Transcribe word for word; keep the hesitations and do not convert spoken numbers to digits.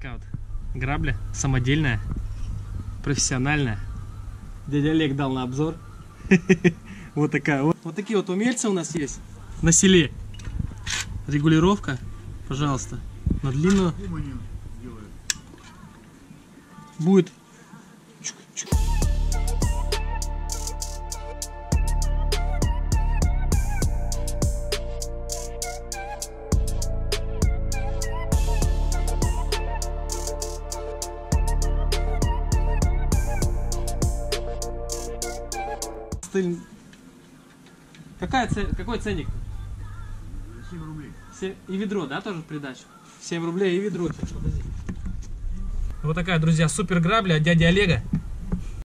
Такая вот грабля самодельная, профессиональная. Дядя Олег дал на обзор. Вот такая вот. Вот такие вот умельцы у нас есть на селе. Регулировка, пожалуйста, на длинную. Будет. Чук-чук. Какая цель, какой ценник? семь рублей. семь, и ведро, да, тоже в придачу? семь рублей и ведро. Вот такая, друзья, супер грабля от дяди Олега.